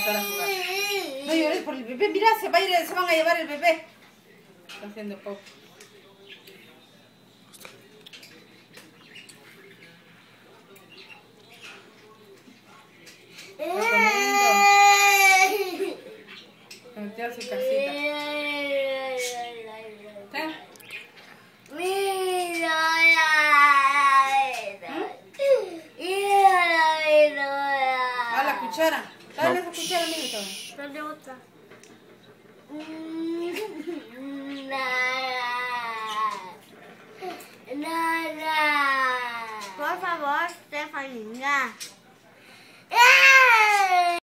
levantar a jugar. No llores por el bebé. Mira, se van a llevar el bebé. Está haciendo pop.